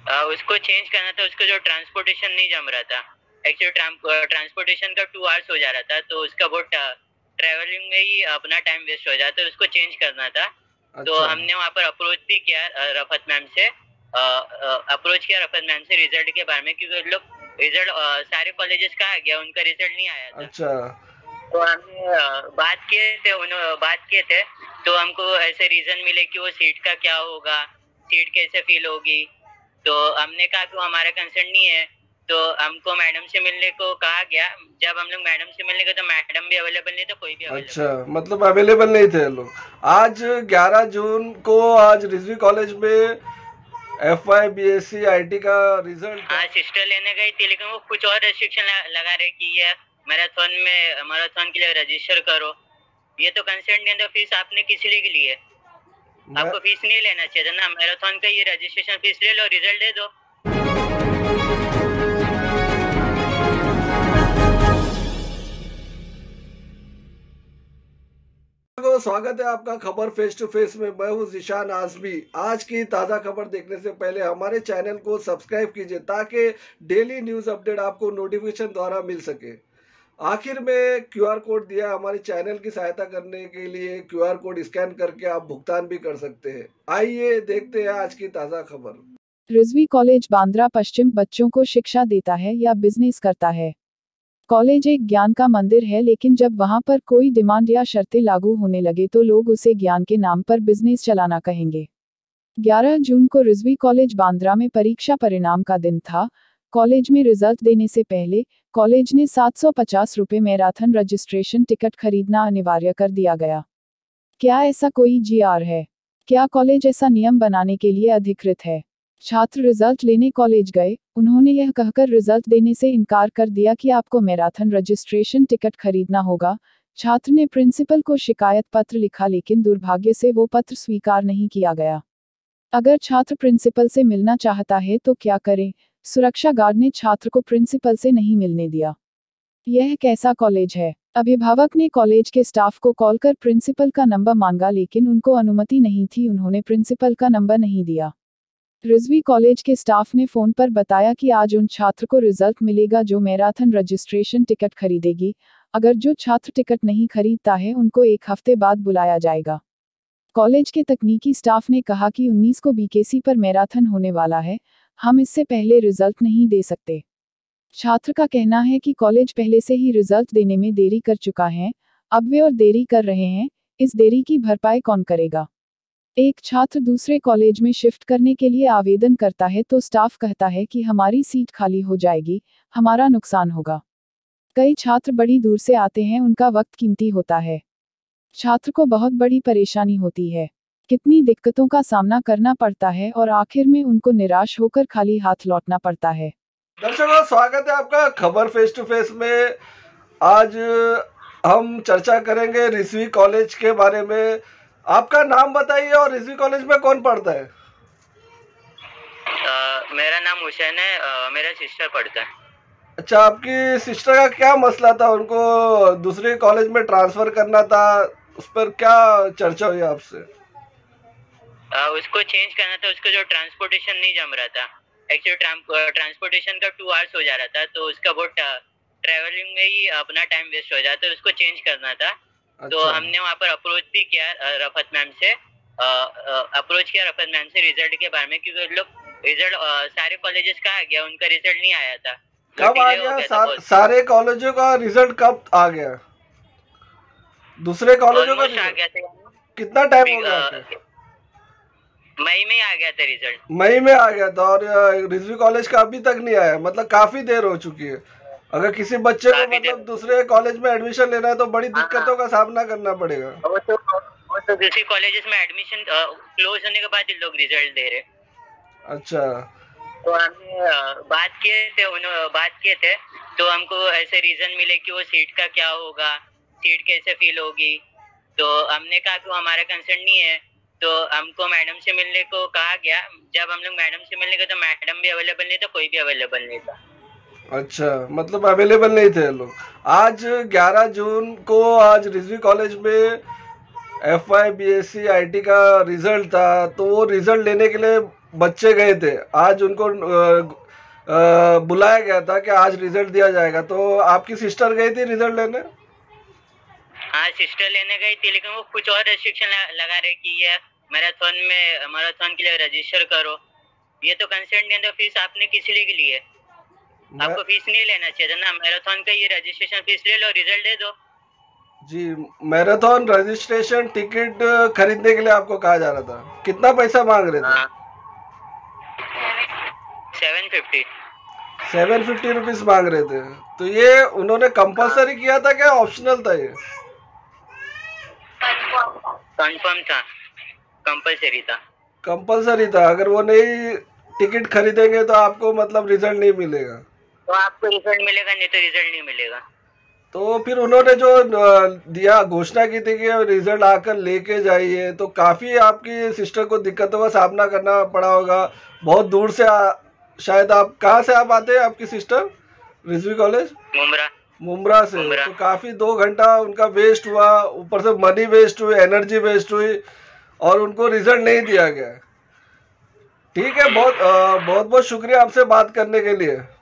उसको चेंज करना था। उसका जो ट्रांसपोर्टेशन नहीं जम रहा था, एक्चुअली ट्रांसपोर्टेशन का 2 आवर्स हो जा रहा था, तो उसका बहुत ट्रैवलिंग में ही अपना टाइम वेस्ट हो जाता है, उसको चेंज करना था। तो अच्छा। हमने वहाँ पर अप्रोच भी किया रफत मैम से, रिजल्ट के बारे में, क्योंकि लोग रिजल्ट सारे कॉलेजेस का आ गया, उनका रिजल्ट नहीं आया था। अच्छा। तो हमने बात किए थे, तो हमको ऐसे रीजन मिले कि वो सीट का क्या होगा, सीट कैसे फिल होगी। तो हमने कहा कि वो हमारा कंसर्न नहीं है, तो हमको मैडम से मिलने को कहा गया। जब हम लोग मैडम से मिलने गए तो मैडम भी अवेलेबल नहीं था, कोई भी अच्छा, अवेलेबल नहीं था। मतलब अवेलेबल नहीं थे लोग। आज 11 जून को आज रिजवी कॉलेज में FY BSc IT का रिजल्ट था। हाँ, सिस्टर लेने गई थी, लेकिन वो कुछ और रेस्ट्रिक्शन लगा रहे कि ये मैराथन के लिए रजिस्टर करो। ये तो कंसेंट नहीं है, तो फीस आपने किस लिए ली है? मैं आपको फीस नहीं लेना चाहिए था ना, मैराथन का ये रजिस्ट्रेशन फीस ले लो, रिजल्ट दे दो। स्वागत है आपका खबर फेस टू फेस में। मैं हूं जिशान आजमी। आज की ताज़ा खबर देखने से पहले हमारे चैनल को सब्सक्राइब कीजिए ताकि डेली न्यूज़ अपडेट आपको नोटिफिकेशन द्वारा मिल सके। आखिर में QR कोड दिया हमारे चैनल की सहायता करने के लिए। QR कोड स्कैन करके आप भुगतान भी कर सकते हैं। आइए देखते हैं आज की ताज़ा खबर। रिजवी कॉलेज बांद्रा पश्चिम बच्चों को शिक्षा देता है या बिजनेस करता है? कॉलेज एक ज्ञान का मंदिर है, लेकिन जब वहां पर कोई डिमांड या शर्तें लागू होने लगे तो लोग उसे ज्ञान के नाम पर बिजनेस चलाना कहेंगे। 11 जून को रिजवी कॉलेज बांद्रा में परीक्षा परिणाम का दिन था। कॉलेज में रिजल्ट देने से पहले कॉलेज ने 750 रुपये मैराथन रजिस्ट्रेशन टिकट खरीदना अनिवार्य कर दिया गया। क्या ऐसा कोई GR है? क्या कॉलेज ऐसा नियम बनाने के लिए अधिकृत है? छात्र रिजल्ट लेने कॉलेज गए, उन्होंने यह कहकर रिजल्ट देने से इनकार कर दिया कि आपको मैराथन रजिस्ट्रेशन टिकट खरीदना होगा। छात्र ने प्रिंसिपल को शिकायत पत्र लिखा, लेकिन दुर्भाग्य से वो पत्र स्वीकार नहीं किया गया। अगर छात्र प्रिंसिपल से मिलना चाहता है तो क्या करें? सुरक्षा गार्ड ने छात्र को प्रिंसिपल से नहीं मिलने दिया। यह कैसा कॉलेज है? अभिभावक ने कॉलेज के स्टाफ को कॉल कर प्रिंसिपल का नंबर मांगा, लेकिन उनको अनुमति नहीं थी, उन्होंने प्रिंसिपल का नंबर नहीं दिया। रिजवी कॉलेज के स्टाफ ने फोन पर बताया कि आज उन छात्र को रिजल्ट मिलेगा जो मैराथन रजिस्ट्रेशन टिकट खरीदेगी। अगर जो छात्र टिकट नहीं खरीदता है उनको 1 हफ्ते बाद बुलाया जाएगा। कॉलेज के तकनीकी स्टाफ ने कहा कि 19 को BKC पर मैराथन होने वाला है, हम इससे पहले रिजल्ट नहीं दे सकते। छात्र का कहना है कि कॉलेज पहले से ही रिजल्ट देने में देरी कर चुका है, अब वे और देरी कर रहे हैं, इस देरी की भरपाई कौन करेगा? एक छात्र दूसरे कॉलेज में शिफ्ट करने के लिए आवेदन करता है तो स्टाफ कहता है कि हमारी सीट खाली हो जाएगी, हमारा नुकसान होगा। कई छात्र बड़ी दूर से आते हैं, उनका वक्त कीमती होता है। छात्र को बहुत बड़ी परेशानी होती है, कितनी दिक्कतों का सामना करना पड़ता है और आखिर में उनको निराश होकर खाली हाथ लौटना पड़ता है। दर्शकों, स्वागत है आपका खबर फेस टू फेस में। आज हम चर्चा करेंगे रिजवी कॉलेज के बारे में। आपका नाम बताइए और रिजवी कॉलेज में कौन पढ़ता है? मेरा नाम हुसैन है, मेरा सिस्टर पढ़ता है। अच्छा, आपकी सिस्टर का क्या मसला था? उनको दूसरे कॉलेज में ट्रांसफर करना था, उस पर क्या चर्चा हुई आपसे? उसको चेंज करना था, उसका जो ट्रांसपोर्टेशन नहीं जम रहा था, एक्चुअली ट्रांसपोर्टेशन का 2 आवर्स हो जा रहा था, तो उसका बहुत ट्रैवलिंग में ही अपना टाइम वेस्ट हो जाता है, उसको चेंज करना था। तो अच्छा। हमने वहाँ पर अप्रोच भी किया रफत मैम से, रिजल्ट के बारे में, क्योंकि लोग रिजल्ट सारे कॉलेजेस का आ गया, उनका रिजल्ट नहीं आया था, तो कब आ डिले हो गया? गया था बहुत। सारे कॉलेजों का रिजल्ट कब आ गया? दूसरे कॉलेजों का ऑलमोस्ट आ रिजल्ट गया था, कितना टाइम हो गया था? मई में आ गया था रिजल्ट। मई में आ गया था और रिजवी कॉलेज का अभी तक नहीं आया, मतलब काफी देर हो चुकी है। अगर किसी बच्चे को काफी देर मतलब दूसरे कॉलेज में एडमिशन लेना है तो बड़ी हाँ, दिक्कतों का सामना करना पड़ेगा। वो तो दूसरी कॉलेजेस में एडमिशन क्लोज होने के बाद ही लोग रिजल्ट दे रहे। अच्छा। तो हमने बात किए थे, तो हमको ऐसे रीजन मिले कि वो सीट का क्या होगा, सीट कैसे फिल होगी। तो हमने कहा कि वो हमारा कंसर्न नहीं है, तो हमको मैडम से मिलने को कहा गया। जब हम लोग मैडम से मिलने गए तो मैडम भी अवेलेबल नहीं था, कोई भी अवेलेबल नहीं था। अच्छा, मतलब अवेलेबल नहीं थे लोग। आज 11 जून को आज रिजवी कॉलेज में FY BSc IT का रिजल्ट था, तो वो रिजल्ट लेने के लिए बच्चे गए थे, आज उनको बुलाया गया था कि आज रिजल्ट दिया जाएगा, तो आपकी सिस्टर गई थी रिजल्ट लेने? हाँ, सिस्टर लेने गई थी, लेकिन वो कुछ और रेस्ट्रिक्शन लगा रही कि ये मैराथन के लिए रजिस्टर करो। ये तो कंसेंट नहीं, तो फीस आपने किस लिए के लिए? आपको फीस नहीं लेना चाहिए था ना, मैराथन का ये रजिस्ट्रेशन फीस ले लो, रिजल्ट दे दो। जी, मैराथन रजिस्ट्रेशन टिकट खरीदने के लिए आपको कहा जा रहा था, कितना पैसा मांग रहे थे? हाँ, 750। 750 रुपीज मांग रहे थे। तो ये उन्होंने कंपलसरी किया था क्या ऑप्शनल था ये? कंफर्म था, कंपलसरी था। कंपलसरी था, अगर वो नहीं टिकट खरीदेंगे तो आपको मतलब रिजल्ट नहीं मिलेगा। तो आपको रिजल्ट मिलेगा, नहीं तो रिजल्ट नहीं मिलेगा। तो फिर उन्होंने जो दिया घोषणा की थी कि रिजल्ट आकर लेके जाइए, तो काफी आपकी सिस्टर को दिक्कतों का सामना करना पड़ा होगा। बहुत दूर से शायद आप कहाँ से आप आते हैं, आपकी सिस्टर रिजवी कॉलेज? मुंब्रा से। तो काफी 2 घंटा उनका वेस्ट हुआ, ऊपर से मनी वेस्ट हुई, एनर्जी वेस्ट हुई, और उनको रिजल्ट नहीं दिया गया। ठीक है, बहुत बहुत शुक्रिया आपसे बात करने के लिए।